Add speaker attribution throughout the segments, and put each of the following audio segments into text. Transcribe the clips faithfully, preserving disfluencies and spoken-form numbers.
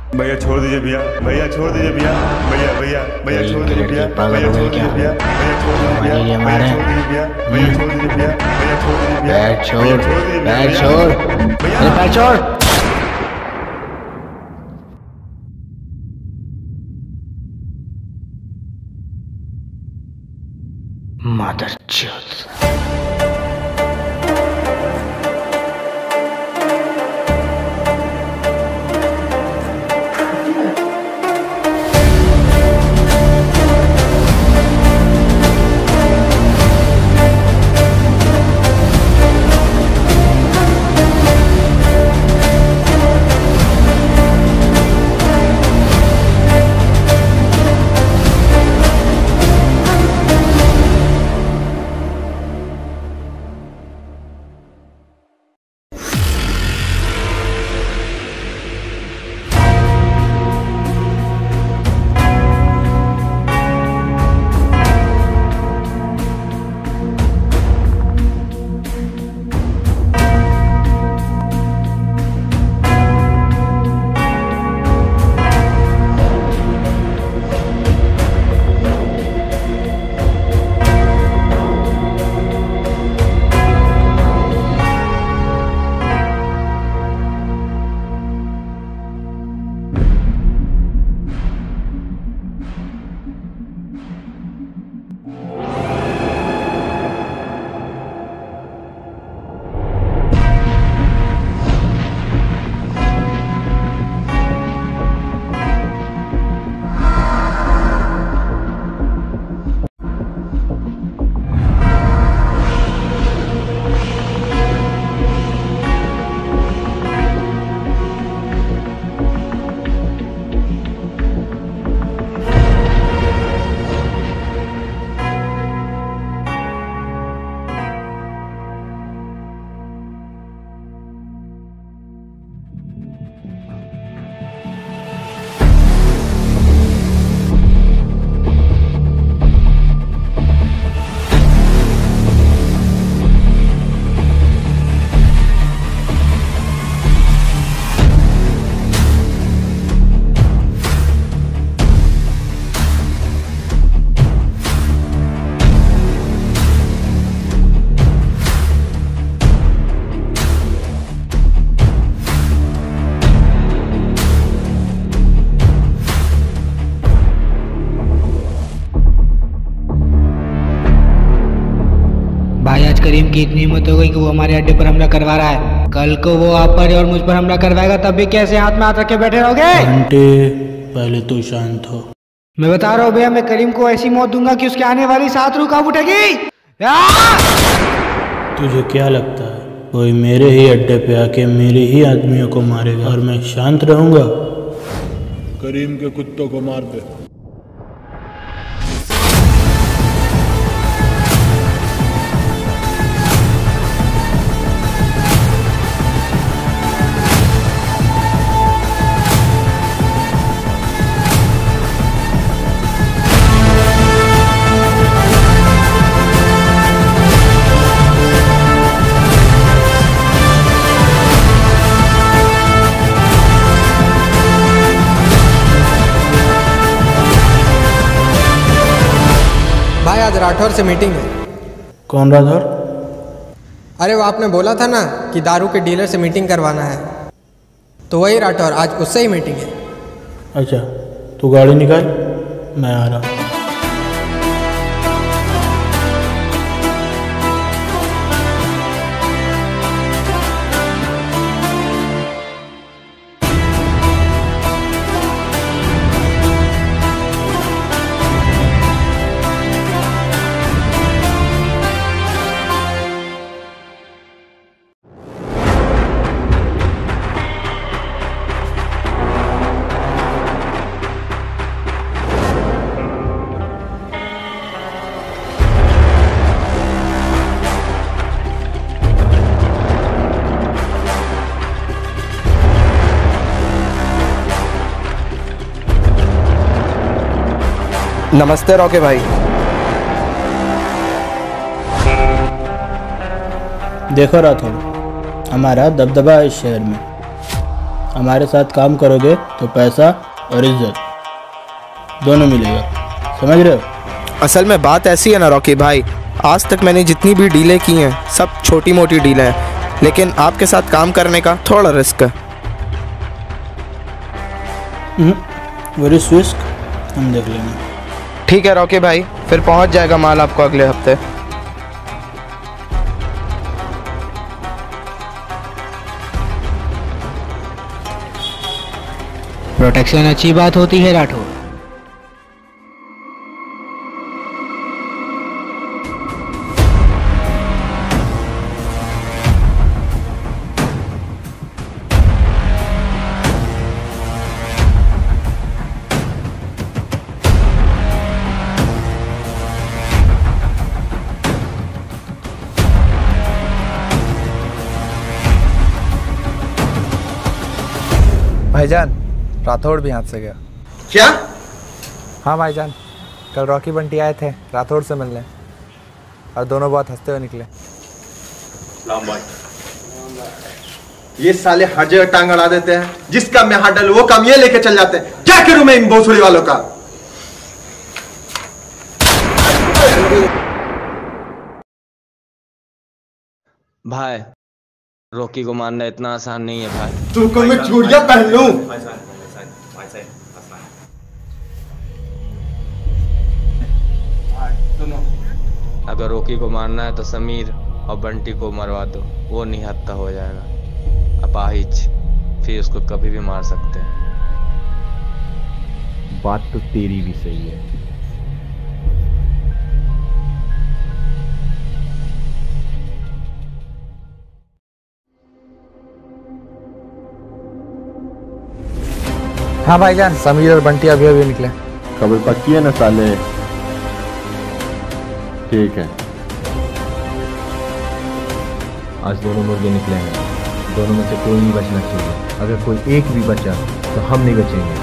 Speaker 1: भैया छोड़ दीजिए भैया, भैया छोड़ दीजिए भैया, भैया भैया भैया छोड़ दीजिए भैया, भैया छोड़ दीजिए भैया, भैया छोड़ दीजिए भैया, भैया छोड़ दीजिए भैया, भैया छोड़ दीजिए भैया, भैया छोड़ दीजिए भैया,
Speaker 2: पैर छोड़, पैर छोड़, अरे पैर छोड़। मदरचोद। करीम की इतनी हिम्मत हो गई कि वो हमारे अड्डे पर हमला करवा रहा है। कल को वो आप पर और मुझ पर हमला करवाएगा, तब भी कैसे हाथ में हाथ रख के बैठे रहोगे?
Speaker 3: घंटे पहले तो शांत हो।
Speaker 2: मैं बता रहा हूँ भैया, मैं करीम को ऐसी मौत दूंगा कि उसके आने वाली सात रूह कांप उठेगी।
Speaker 3: तुझे क्या लगता है कोई मेरे ही अड्डे पे आके मेरे ही आदमियों को मारेगा और मैं शांत रहूंगा?
Speaker 4: करीम के कुत्तों को मार दे।
Speaker 5: आज राठौर से मीटिंग है।
Speaker 3: कौन राठौर?
Speaker 5: अरे वो आपने बोला था ना कि दारू के डीलर से मीटिंग करवाना है, तो वही राठौर, आज उससे ही मीटिंग है।
Speaker 3: अच्छा तू गाड़ी निकाल, मैं आ रहा हूँ।
Speaker 6: नमस्ते रॉके भाई।
Speaker 3: देखो राठौर, हमारा दबदबा है इस शहर में, हमारे साथ काम करोगे तो पैसा और इज्जत दोनों मिलेगा, समझ रहे हो?
Speaker 6: असल में बात ऐसी है ना रॉकी भाई, आज तक मैंने जितनी भी डीलें की हैं सब छोटी मोटी डीलें हैं, लेकिन आपके साथ काम करने का थोड़ा रिस्क है।
Speaker 3: वो रिस्क हम देख लेंगे।
Speaker 6: ठीक है रॉकी भाई, फिर पहुंच जाएगा माल आपको अगले हफ्ते।
Speaker 2: प्रोटेक्शन अच्छी बात होती है राठौर।
Speaker 7: भाईजान, राठौड़ भी हाथ से गया।
Speaker 6: क्या?
Speaker 7: हाँ भाईजान, कल रॉकी बंटी आए थे राठौड़ से मिलने और दोनों बहुत हंसते हुए निकले।
Speaker 8: भाई, ये साले हर जगह टांग अड़ा देते हैं, जिस काम में हाथ डालो वो काम ये लेके चल जाते हैं। क्या करूं मैं इन भोसड़ी वालों का?
Speaker 9: भाई, रॉकी को मारना इतना आसान नहीं है भाई।
Speaker 8: तू को मैं चूड़ियां पहन लूं?
Speaker 9: अगर रॉकी को मारना है तो समीर और बंटी को मरवा दो, वो निहत्था हो जाएगा। अपाहिज, फिर उसको कभी भी मार सकते हैं।
Speaker 10: बात तो तेरी भी सही है।
Speaker 7: हाँ भाईजान, समीर और बंटी अभी अभी निकले।
Speaker 10: खबर पक्की है ना साले? ठीक है, आज दोनों मुर्गे निकले हैं, दोनों में से कोई नहीं बचना चाहिए। अगर कोई एक भी बचा तो हम नहीं बचेंगे।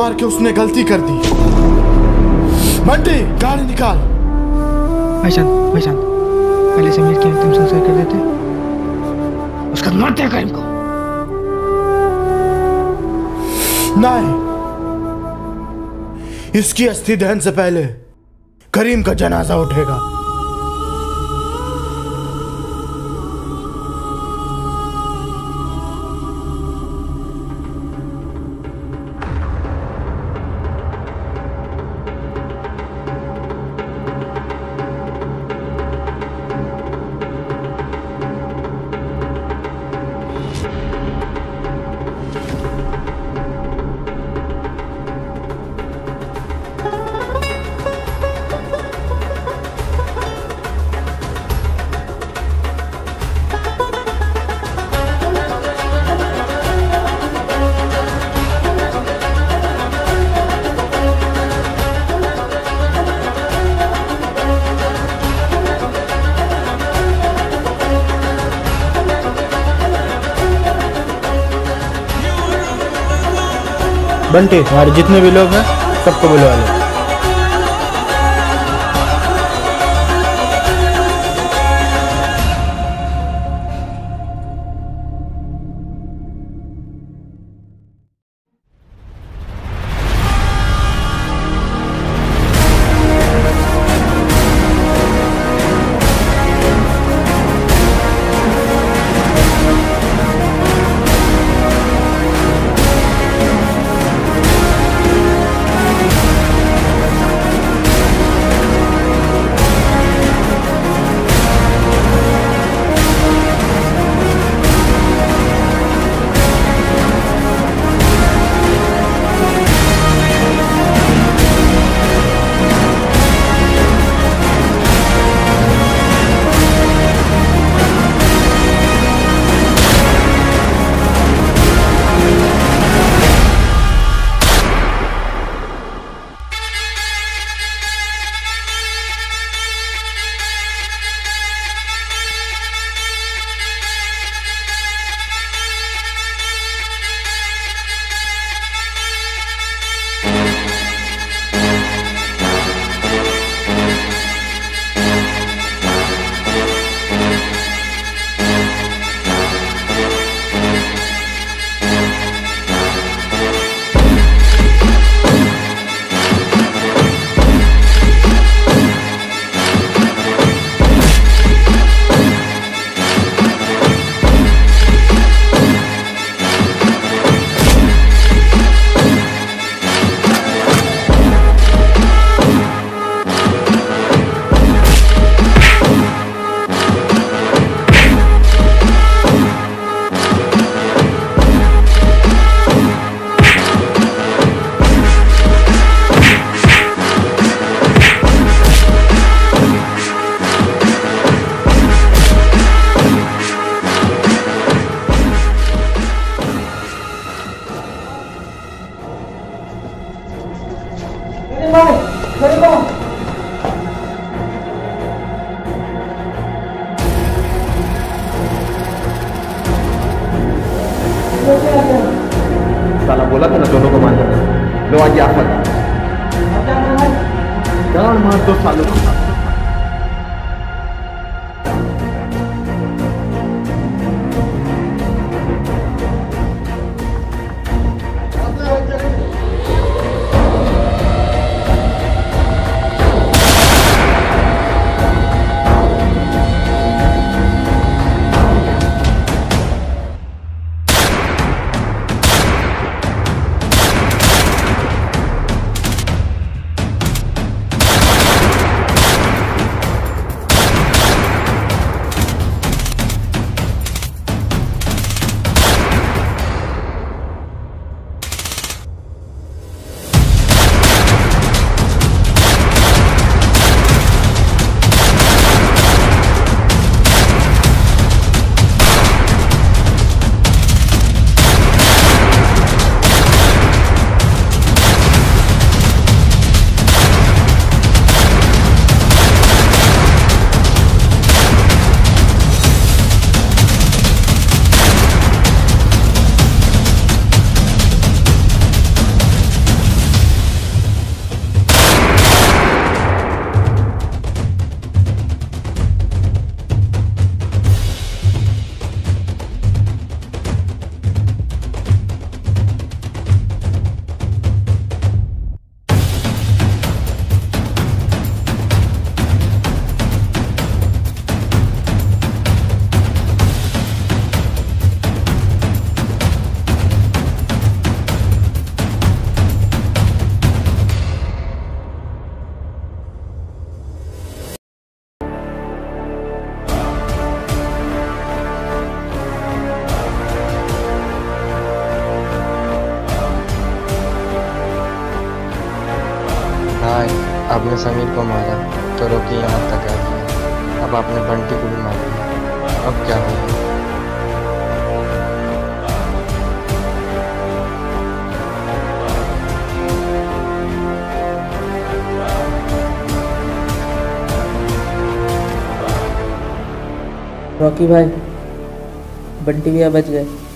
Speaker 1: मार के उसने गलती कर दी। बंटी गाड़ी निकाल।
Speaker 2: भाई शांत, भाई शांत, पहले समीर की अंतिम संस्कार कर देते, उसका मारते हैं करीम को।
Speaker 1: नहीं, इसकी अस्थि दहन से पहले करीम का जनाजा उठेगा।
Speaker 3: बंटी, हमारे जितने भी लोग हैं सबको बुलवा लो।
Speaker 10: साला बोला था ना दोनों को मार देना। लो आज आफत जान मार दो सालों को।
Speaker 9: आपने समीर को मारा तो रोकी यहाँ तक आ गया, अब आपने बंटी को भी मार दिया, अब क्या होगा?
Speaker 11: रॉकी भाई, बंटी भैया बच गए।